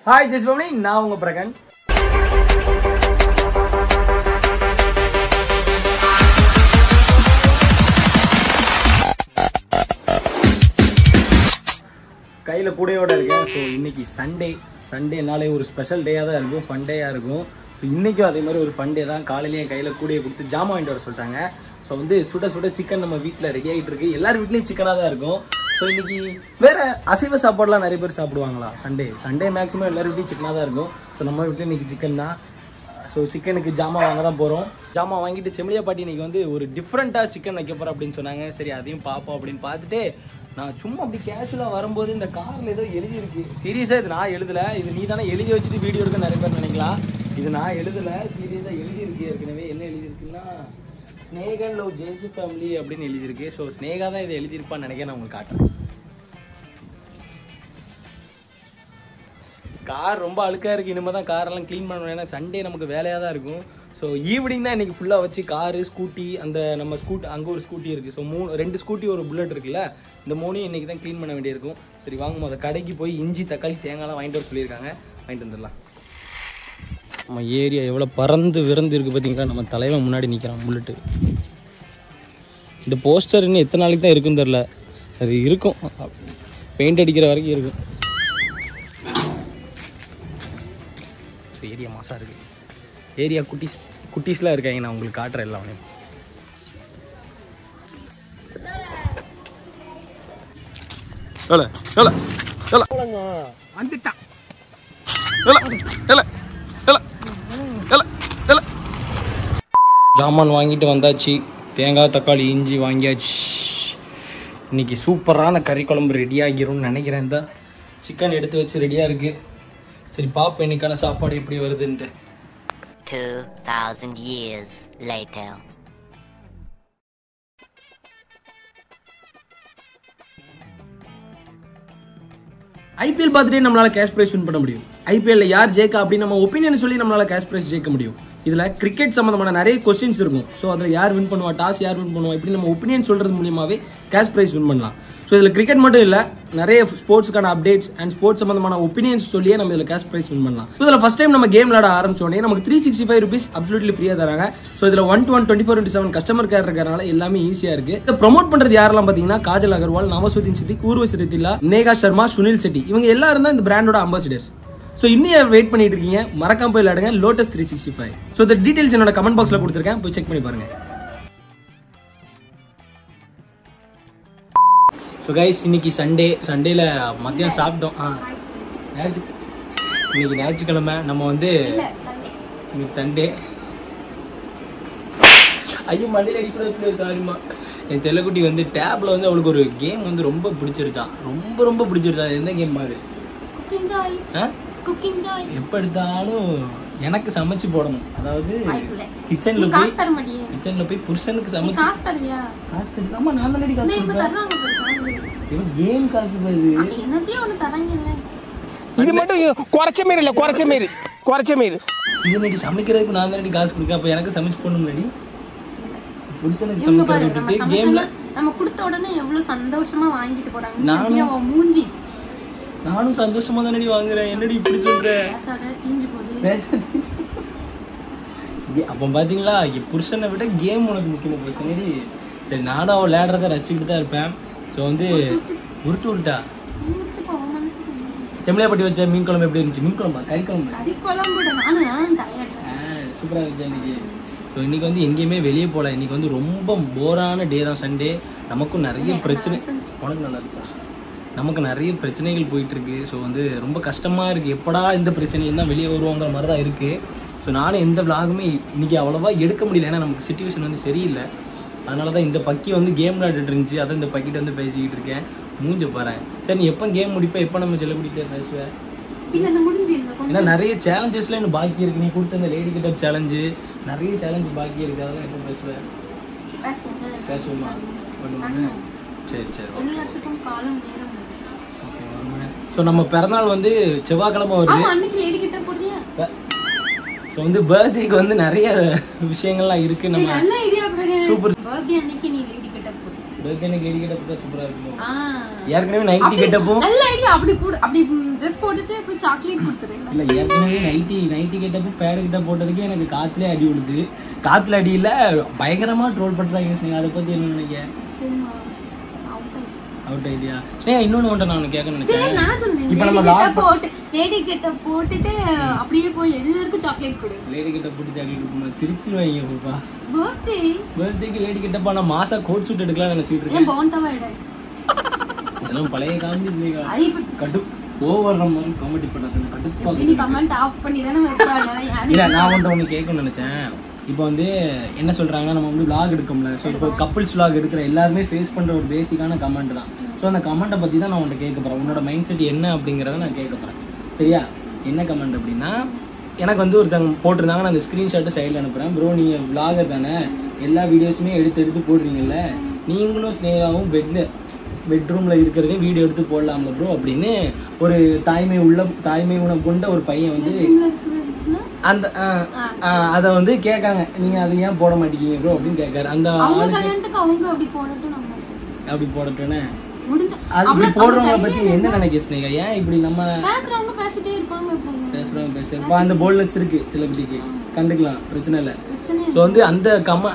Hi Jesufamily, நான் உங்க பிரகன். கையில கூடையோட இருக்கேன். ஸோ இன்னைக்கு சண்டேனாலே ஒரு ஸ்பெஷல் டேயாக தான் இருக்கும், ஃபன் டேயாக இருக்கும். ஸோ இன்றைக்கும் அதே மாதிரி ஒரு ஃபன் டே தான். காலையிலேயே என் கையில் கூடையை கொடுத்து ஜாமான் வாங்கிட்டு வர சொல்லிட்டாங்க. ஸோ வந்து சுட சுட சிக்கன் நம்ம வீட்டில் ரெடி ஆகிட்டு இருக்கு. எல்லார் வீட்லேயும் சிக்கனாக தான் இருக்கும். ஸோ இன்னைக்கு வேறு அசைவ சாப்பாடுலாம் நிறைய பேர் சாப்பிடுவாங்களா? சண்டே மேக்ஸிமம் எல்லார் வீட்லேயும் சிக்கனாக தான் இருக்கும். ஸோ நம்ம வீட்டில் இன்றைக்கி சிக்கன் தான். ஸோ சிக்கனுக்கு ஜாமான் வாங்க தான் போகிறோம். ஜாமான் வாங்கிட்டு செம்லியா பாட்டி இன்றைக்கி வந்து ஒரு டிஃப்ரெண்ட்டாக சிக்கன் வைக்க போகிறோம் அப்படின்னு சொன்னாங்க. சரி அதையும் பார்ப்போம் அப்படின்னு பார்த்துட்டு நான் சும்மா அப்படி கேஷுவலாக வரும்போது இந்த காரில் ஏதோ எழுதியிருக்கு. சீரியஸாக இது நான் எழுதலை, இது நீ தானே எழுதி வச்சுட்டு வீடியோ எடுக்க நிறைய பேர் நினைக்கலாம். இது நான் எழுதலை, சீரியஸாக எழுதியிருக்கு. ஏற்கனவே என்ன எழுதியிருக்குன்னா ஸ்னேகா ஜெசுஃபேமிலி அப்படின்னு எழுதியிருக்கு. ஸோ ஸ்னேகா தான் இதை எழுதியிருப்பான்னு நினைக்கிறேன். நான் உங்களுக்கு காட்டுறேன். கார் ரொம்ப அழுக்காக இருக்குது. இனிமேல் தான் காரெல்லாம் க்ளீன் பண்ணணும். ஏன்னா சண்டே நமக்கு வேலையாக தான் இருக்கும். ஸோ ஈவினிங் தான் இன்றைக்கி ஃபுல்லாக வச்சு காரு ஸ்கூட்டி அந்த நம்ம அங்கே ஒரு ஸ்கூட்டி இருக்குது. ஸோ 2 ஸ்கூட்டி ஒரு புல்லட் இருக்குல்ல, இந்த 3 இன்றைக்கி தான் க்ளீன் பண்ண வேண்டியிருக்கும். சரி வாங்க அதை கடைக்கு போய் இஞ்சி தக்காளி தேங்காய்லாம் வாங்கிட்டு வர சொல்லியிருக்காங்க, வாங்கிட்டு வந்துடலாம். நம்ம ஏரியா எவ்வளோ பறந்து விறந்து இருக்குது பார்த்தீங்களா? நம்ம தலைவன் முன்னாடி நிற்கிறான் புல்லட்டு. இந்த போஸ்டர் இன்னும் எத்தனை நாளைக்கு தான் இருக்குன்னு தெரில. அது இருக்கும், பெயிண்ட் அடிக்கிற வரைக்கும் இருக்கும். ஏரியா மாசாக இருக்குது. ஏரியா குட்டீஸ்லாம் இருக்காங்க. நான் உங்களுக்கு காட்டுறேன் எல்லாம். வந்துட்டான். ஜாமான் வாங்கிட்டு வந்தாச்சு. தேங்காய் தக்காளி இஞ்சி வாங்கியாச்சு. இன்னைக்கு சூப்பரான கறி குழம்பு ரெடி ஆகிரும்னு நினைக்கிறேன். இந்த சிக்கன் எடுத்து வச்சு ரெடியாக இருக்குது. சரி பாப்போம் இன்னைக்கான சாப்பாடு எப்படி வருதுன்ட்டு. 2000 years later. ஐபிஎல் பார்த்துட்டே நம்மளால கேஷ் பிரைஸ் வின் பண்ண முடியும். ஐபிஎல்ல யார் ஜெயிக்கா அப்படின்னு நம்ம ஒப்பீனியன் சொல்லி நம்மளால கேஷ் பிரைஸ் ஜெயிக்க முடியும். இதில் கிரிக்கெட் சம்மந்தமான நிறைய கொஸ்டின்ஸ் இருக்கும். ஸோ அதில் யார் வின் பண்ணுவா, டாஸ் யார் வின் பண்ணுவா, இப்படி நம்ம ஒப்பீனியன் சொல்கிறது மூலியமாகவே கேஷ் பிரைஸ் வின் பண்ணலாம். ஸோ இதில் கிரிக்கெட் மட்டும் இல்லை, நிறைய ஸ்போர்ட்ஸ்க்கான அப்டேட்ஸ் அண்ட் ஸ்போர்ட்ஸ் சம்மந்தமான ஒப்பீனியன்ஸ் சொல்லியே நம்ம இதில் கேஷ் பிரைஸ் வின் பண்ணலாம். ஸோ இதில் ஃபஸ்ட் டைம் நம்ம கேம் விளாட ஆரம்பிச்சோடனே நமக்கு 365 rupees அப்சல்யூட்லி ஃப்ரீயாக தராங்க. ஸோ இதில் 1-to-1 24/7 கஸ்டமர் கேர் இருக்கிறனால எல்லாமே ஈஸியாக இருக்குது. இதை ப்ரொமோட் பண்ணுறது யாரெல்லாம் பார்த்தீங்கன்னா காஜல் அகர்வால், நவசுதீன் சித்திக், ஊர்வசி ரித்திலா, நேகா சர்மா, சுனில் செட்டி, இவங்க எல்லாரும் தான் இந்த பிராண்டோட அம்பாசிடர்ஸ். ஸோ இன்னும் வெயிட் பண்ணிட்டு இருக்கீங்க, மறக்காம போய் விளையாடுங்க லோட்டஸ் 365. ஸோ இந்த டீடைல்ஸ் என்னோட கமெண்ட் பாக்ஸில் கொடுத்துருக்கேன், போய் செக் பண்ணி பாருங்க. ஸோ கைஸ் இன்னைக்கு சண்டேல மத்தியம் சாப்பிட்டோம். இன்னைக்கு ஞாயிற்றுக்கிழமை நம்ம வந்து இன்னைக்கு சண்டே. ஐயோ மண்டையில் அடிக்கூட சாரிம்மா. என் செல்லக்குட்டி வந்து டேப்ல வந்து அவளுக்கு ஒரு கேம் வந்து ரொம்ப பிடிச்சிருச்சான், ரொம்ப பிடிச்சிருச்சான். எந்த கேம் அது? எப்ப எடுத்தாலும் எனக்கு சமைச்சு போடணும். அதாவது கிச்சன்ல போய் புருஷனுக்கு சமைச்சு காசு தருவியா? ஆமா நான் தான் காசு கொடுப்பேன். கேம் காசு பாரு. இது மட்டும் குறைச்ச மாரி இது நடி சமைக்கிறதுக்கு நான் தான் காசு கொடுக்க. அப்ப எனக்கு சமைச்சு போடணும் நடி. புருஷனுக்கு சமைக்கிறது விட்டுட்டு கேம்ல நம்ம கொடுத்த உடனே எவ்வளவு சந்தோஷமா வாங்கிட்டு போறாங்க. மூஞ்சி நானும் சந்தோஷமா தானடி வாங்குறேன். என்னடி இப்படி சொல்ற? அப்ப பாத்தீங்களா, புருஷனை விட கேம் உனக்கு முக்கியமா போச்சுடி. சரி நானும் அவள் விளையாடுறத ரசிச்சுக்கிட்டு தான் இருப்பேன். ஸோ வந்து உருட்டா செம்லியாப்பட்டி வச்ச மீன் குழம்பு எப்படி இருந்துச்சு? மீன் குழம்பா கறி குழம்பு? சூப்பரா இருந்துச்சு இன்னைக்கு. ஸோ இன்னைக்கு வந்து எங்கேயுமே வெளியே போகல. இன்னைக்கு வந்து ரொம்ப போரான டே தான் சண்டே. நமக்கும் நிறைய பிரச்சனை. உனக்கு நல்லா இருந்துச்சு. நமக்கு நிறைய பிரச்சனைகள் போயிட்டுருக்கு. ஸோ வந்து ரொம்ப கஷ்டமாக இருக்குது. எப்படா இந்த பிரச்சனையில தான் வெளியே வருவோங்கிற மாதிரி தான் இருக்குது. ஸோ நானும் எந்த விளாகுமே இன்றைக்கி அவ்வளோவா எடுக்க முடியல. ஏன்னா நமக்கு சிச்சுவேஷன் வந்து சரியில்லை. அதனால தான் இந்த பக்கி வந்து கேம் விளையாடிட்டு இருந்துச்சு. அதை இந்த பக்கிட்ட வந்து பேசிக்கிட்டு இருக்கேன். மூஞ்ச பாறேன். சரி நீ எப்போ கேம் முடிப்ப, எப்போ நம்ம செல்லக்கூடியிட்டே பேசுவேன்? ஏன்னா நிறைய சேலஞ்சஸ்லாம் இன்னும் பாக்கி இருக்குது. நீ கொடுத்த இந்த லேடி கிட்டப் சேலஞ்சு, நிறைய சேலஞ்சு பாக்கி இருக்குது. அதெல்லாம் எப்போ பேசுவேன்? பேசுவோமா? சரி எல்லாத்துக்கும் காலம் நேரம். ஸோ நம்ம பிறநாள் வந்து செவ்வாய்க்கிழமை வருது. ஸோ வந்து பர்த்டேக்கு வந்து நிறைய விஷயங்கள்லாம் இருக்கு. நம்ம சூப்பர் பர்த்டே லேடி கெட்டப் போட்டா சூப்பரா இருக்கும். ஏற்கனவே 90 கெட்டப்பும் நல்ல ஐடியா. அப்படி Dress போட்டுட்டு போய் சாக்லேட் கொடுத்துறீங்க. இல்ல ஏற்கனவே 90 கெட்டப்பும் பேட் கெட்டப் போட்டதுக்கு எனக்கு காத்துலயே அடி விழுது. காத்துல அடி இல்ல பயங்கரமா ட்ரோல் பண்றாங்க ஸ்னேகா. அதை பத்தி என்ன நினைக்கிறீங்க? Out idea Sneha. இன்னொன்னு ஒன்று நான் கேட்கணும்னு நினைச்சேன். நான் சொன்னேன் லேடி கெட்டப் போட்டுட்டு அப்படியே போய் எல்லாருக்கும் சாக்லேட் கொடு. லேடி கெட்டப் போட்டு சாக்லேட் கொடுக்கணும் சிரிச்சிருவாங்க பாப்பா. பர்த்டேக்கு லேடி கெட்டப்பா நான் மாசா கோட் சூட் எடுக்கலாம்னு நினைச்சிட்டு இருக்கேன். பவுண்டவா எடு. இதெல்லாம் பழைய காமெடி ஸ்னேகா. கட்டு ஓவர் மாதிரி காமெடி பண்ணது கடுப்பா. நீ கமெண்ட் ஆஃப் பண்ணி தான வைப்பானே. இல்ல நான் ஒன்னு கேட்கணும்னு நினைச்சேன். இப்போ வந்து என்ன சொல்றாங்கன்னா நம்ம வந்து vlog எடுக்கோம்ல. ஸோ இப்போ கப்பிள்ஸ் vlog எடுக்கிற எல்லாருமே ஃபேஸ் பண்ற ஒரு பேசிக்கான கமெண்ட் தான். ஸோ அந்த கமெண்ட்டை பத்தி தான் நான் உன்கிட்ட கேட்க போறேன். உன்னோட மைண்ட் செட் என்ன அப்படிங்கிறத நான் கேட்க போறேன். சரியா? என்ன கமெண்ட் அப்படின்னா எனக்கு வந்து ஒருத்தவங்க போட்டிருந்தாங்க. நான் அந்த ஸ்க்ரீன்ஷாட்டு சைடில் அனுப்புகிறேன். ப்ரோ நீங்கள் vlogger தானே, எல்லா வீடியோஸுமே எடுத்து போடுறீங்கல்ல, நீங்களும் ஸ்னேகாவும் பெட்ரூமில் இருக்கிறதே வீடியோ எடுத்து போடலாம்ல ப்ரோ அப்படின்னு ஒரு தாய்மை உணம் கொண்ட ஒரு பையன் வந்து அந்த அதை வந்து கேட்காங்க. நீங்கள் அதை ஏன் போட மாட்டேங்கிங்க ப்ரோ அப்படின்னு கேட்காரு. அந்த அப்படி போடட்டும்னே அப்படி போடுறவங்க பத்தி என்ன நினைக்க ஸ்னேகா? ஏன் இப்படி நம்ம பேசுறவங்க அந்த போல்ட்னஸ் இருக்கு செலிபிரிட்டிக்கு, கண்டுக்கலாம், பிரச்சனை இல்லை. ஸோ வந்து அந்த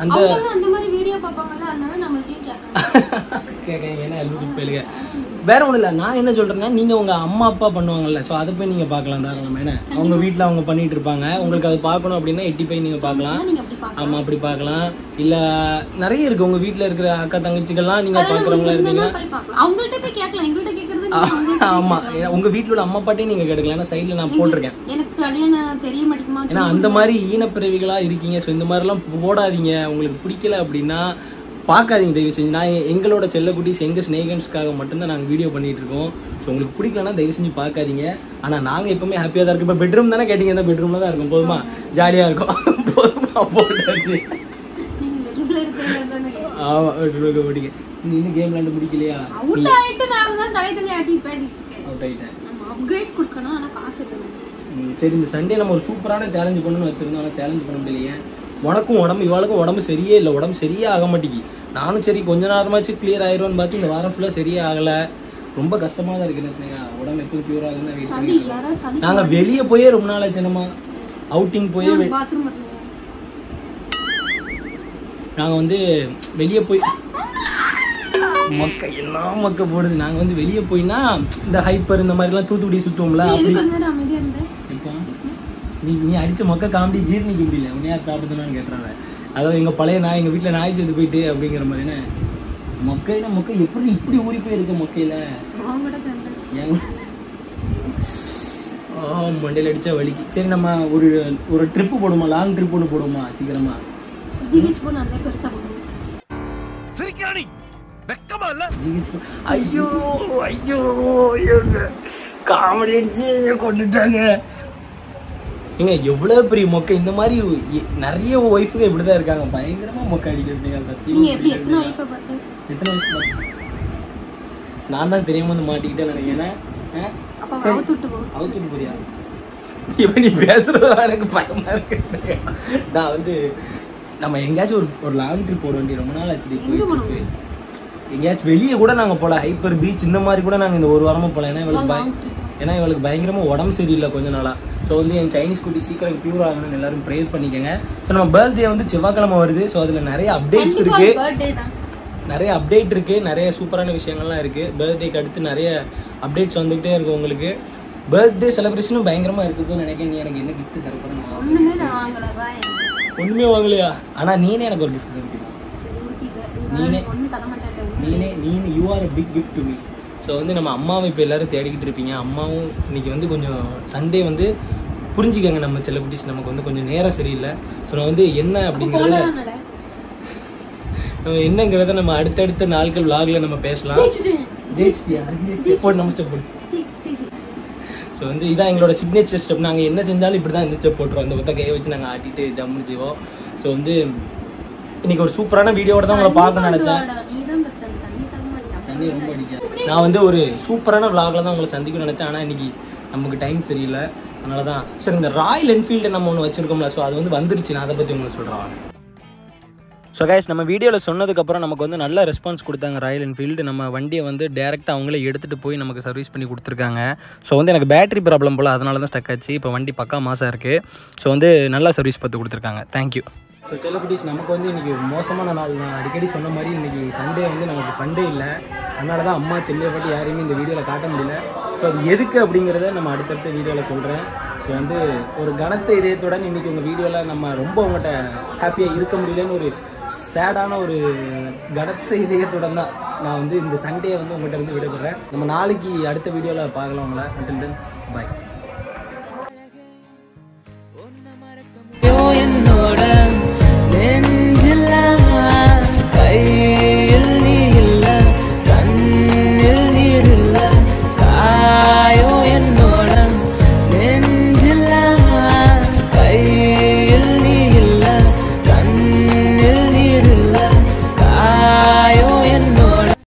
கேட்காங்க. ஏன்னா எல்லாம் வேற ஒன்றும் இல்லை. நான் என்ன சொல்றேன்னா நீங்க உங்க அம்மா அப்பா பண்ணுவாங்கல்ல, ஸோ அதை போய் நீங்க பார்க்கலாம் தாராளமா. என்ன அவங்க வீட்டில் அவங்க பண்ணிட்டு இருப்பாங்க, உங்களுக்கு அது பார்க்கணும் அப்படின்னா எட்டி போய் நீங்க பார்க்கலாம். ஆமா அப்படி பார்க்கலாம். இல்ல நிறைய இருக்கு உங்க வீட்டுல இருக்கிற அக்கா தங்கச்சிகள்லாம் நீங்க பாக்குறவங்க இருந்தீங்கன்னா ஆமா உங்க வீட்டுல உள்ள அம்மா பாட்டையும் நீங்க கேட்கலாம். ஏன்னா சைட்ல நான் போட்டிருக்கேன். ஏன்னா அந்த மாதிரி ஈனப்பிறவிகளா இருக்கீங்க. ஸோ இந்த மாதிரி எல்லாம் போடாதீங்க. உங்களுக்கு பிடிக்கல அப்படின்னா பார்க்காதீங்க தயவு செஞ்சு. நான் எங்களோட செல்லக்குட்டீஸ் எங்கள் ஸ்னேகன்ஸ்க்காக மட்டும்தான் நாங்கள் வீடியோ பண்ணிட்டு இருக்கோம். ஸோ உங்களுக்கு பிடிக்கலன்னா தயவு செஞ்சு பார்க்காதீங்க. ஆனால் நாங்கள் எப்பவுமே ஹாப்பியாக தான் இருக்கும். இப்போ பெட்ரூம் தானே கேட்டீங்க, இந்த பெட்ரூமில் தான் இருக்கும். போதுமா? ஜாலியாக இருக்கும். போதுமா? போட்டாச்சு. ஆமாம் பெட்ரூம் போட்டிங்க. நீ இன்னும் கேம் விளையாண்டு முடிக்கலையா? அவுட் ஆயிட்டேன். சரி இந்த சண்டே நம்ம ஒரு சூப்பரான சேலஞ்ச் பண்ணணும்னு வச்சிருந்தோம். ஆனால் சேலஞ்ச் பண்ண முடியலையே. உனக்கும் உடம்பு இவாளுக்கும் உடம்பு சரியே இல்லை. உடம்பு சரியே ஆக மாட்டேங்கி. நானும் சரி கொஞ்ச நேரமாச்சு கிளியர் ஆயிடும்னு பார்த்து இந்த வாரம் ஃபுல்லாக சரியே ஆகலை. ரொம்ப கஷ்டமாக தான் இருக்குன்னு ஸ்னேகா. உடம்பு எப்போ க்யூர் ஆகுதுன்னு வெயிட் பண்ணி நாங்கள் வெளியே போயே ரொம்ப நாள் ஆச்சு. நம்ம அவுட்டிங் போய் நாங்கள் வந்து வெளியே போய் மக்கள் எல்லாம் மக்க போடுது. நாங்கள் வந்து வெளியே போயினா இந்த ஹைப்பர் இந்த மாதிரிலாம் தூத்துக்குடி சுற்றுவோம்ல. இப்போ நீ அடிச்ச மொக்க காமெடி ஜீர்ணிக்க முடியல. உன்னை யார் சாப்பிடுதுன்னு கேட்டுறாங்க. அதாவது எங்கள் பழைய நாய் எங்கள் வீட்டில் நாய் சேர்த்து போயிட்டு அப்படிங்கிற மாதிரின்னு மொக்கையில மொக்கை எப்படி இப்படி ஊறி போயிருக்க மொக்கையில மண்டையில் அடிச்சா வலிக்கு. சரி நம்ம ஒரு ட்ரிப்பு போடுமா? லாங் ட்ரிப் ஒன்று போடுமா சீக்கிரமா? ஐயோ ஐயோ காமெடி அடிச்சு கொண்டுட்டாங்க. ஏங்க எவ்வளவு பெரிய மொக்கை. இந்த மாதிரி நிறைய ஒய்ஃபுங்க இப்படிதான் இருக்காங்க. பயங்கரமா மொக்கை அடிக்கிறது. சத்தியம் நான் தான் தெரியாம வந்து மாட்டிக்கிட்டேன் நினைக்கிறேன். அவுத்துட்டு போறியா? இப்ப நீ பேசுறதா எனக்கு பயமா இருக்கு. நான் வந்து நம்ம எங்கேயாச்சும் ஒரு லாங் ட்ரிப் போட வேண்டிய ரொம்ப நாள் ஆச்சு. போயிட்டு எங்கேயாச்சும் வெளியே கூட நாங்க போல. ஹைப்பர் பீச் இந்த மாதிரி கூட நாங்க இந்த ஒரு வாரமா போல. ஏன்னா இவளுக்கு பயங்கரமா உடம்பு சரியில்லை கொஞ்ச நாளா. ஸோ வந்து என் சைனீஸ் குட்டி சீக்கிரம் க்யூர் ஆகணும்னு எல்லாரும் ப்ரேயர் பண்ணிக்கோங்க. ஸோ நம்ம பர்த்டே வந்து செவ்வாய்க்கிழமை வருது. ஸோ அதில் நிறைய அப்டேட்ஸ் இருக்கு. நிறைய சூப்பரான விஷயங்கள்லாம் இருக்கு. பர்த்டேக்கு அடுத்து நிறைய அப்டேட்ஸ் வந்துகிட்டே இருக்கும். உங்களுக்கு பர்த்டே செலிப்ரேஷனும் பயங்கரமா இருக்குன்னு நினைக்கிறேன். நீ எனக்கு என்ன கிஃப்ட் தரப்போறேன்? ஒண்ணுமே வாங்கலையா? ஆனா நீனே எனக்கு ஒரு கிஃப்ட் தரப்பீங்க. நீனே you are a big gift to me. So வந்து நம்ம அம்மாவை இப்போ எல்லோரும் தேடிக்கிட்டு இருப்பீங்க. அம்மாவும் இன்றைக்கி வந்து கொஞ்சம் சண்டே வந்து புரிஞ்சுக்கங்க. நம்ம செல்லக்குட்டீஸ் நமக்கு வந்து கொஞ்சம் நேரம் சரியில்லை. ஸோ நான் வந்து என்ன அப்படிங்கிறத நம்ம என்னங்கிறத நம்ம அடுத்தடுத்த நாட்கள் vlogல நம்ம பேசலாம். ஸோ வந்து இதான் எங்களோட சிக்னேச்சர் ஸ்டெப். நாங்கள் என்ன செஞ்சாலும் இப்படி தான் இந்த ஸ்டெப் போட்டுருவோம். இந்த மொத்த கையை வச்சு நாங்கள் ஆட்டிட்டு ஜம்முன்னு செய்வோம். ஸோ வந்து இன்னைக்கு ஒரு சூப்பரான வீடியோட தான் உங்களை பார்க்க நினச்சேன். ரொம்ப அடிக்க நான் வந்து ஒரு சூப்பரான vlogல தான் உங்களை சந்திக்கணும்னு நினச்சேன். ஆனால் இன்னைக்கு நமக்கு டைம் சரியில்லை. அதனால தான் சரி இந்த ராயல் என்ஃபீல்டு நம்ம ஒன்று வச்சுருக்கோம்ல. ஸோ அது வந்து வந்துருச்சு. நான் அதை பற்றி உங்களுக்கு சொல்கிறேன். ஸோ கைஸ் நம்ம வீடியோவில் சொன்னதுக்கப்புறம் நமக்கு வந்து நல்ல ரெஸ்பான்ஸ் கொடுத்தாங்க ராயல் என்ஃபீல்டு. நம்ம வண்டியை வந்து டேரெக்டாக அவங்களே எடுத்துகிட்டு போய் நமக்கு சர்வீஸ் பண்ணி கொடுத்துருக்காங்க. ஸோ வந்து எனக்கு பேட்டரி ப்ராப்ளம் போல் அதனால தான் ஸ்டக் ஆச்சு. இப்போ வண்டி பக்கா மாசாக இருக்குது. ஸோ வந்து நல்லா சர்வீஸ் பார்த்து கொடுத்துருக்காங்க. தேங்க்யூ. ஸோ செல்லக்குட்டீஸ், நமக்கு வந்து இன்றைக்கி மோசமான நாள். நான் அடிக்கடி சொன்ன மாதிரி இன்றைக்கி சண்டே வந்து நமக்கு ஃபண்டே இல்லை. அதனால தான் அம்மா செல்லியை பற்றி யாரையுமே இந்த வீடியோவில் காட்ட முடியல. ஸோ அது எதுக்கு அப்படிங்கிறத நம்ம அடுத்தடுத்த வீடியோவில் சொல்கிறேன். ஸோ வந்து ஒரு கனத்த இதயத்துடன் இன்றைக்கி உங்கள் வீடியோவில் நம்ம ரொம்ப உங்கள்கிட்ட ஹாப்பியாக இருக்க முடியலன்னு ஒரு சேடான ஒரு கனத்த இதயத்துடன் தான் நான் வந்து இந்த சண்டே வந்து உங்கள்கிட்ட வந்து விடைபெறேன். நம்ம நாளைக்கு அடுத்த வீடியோவில் பார்க்கலாம் உங்களை. Until then by.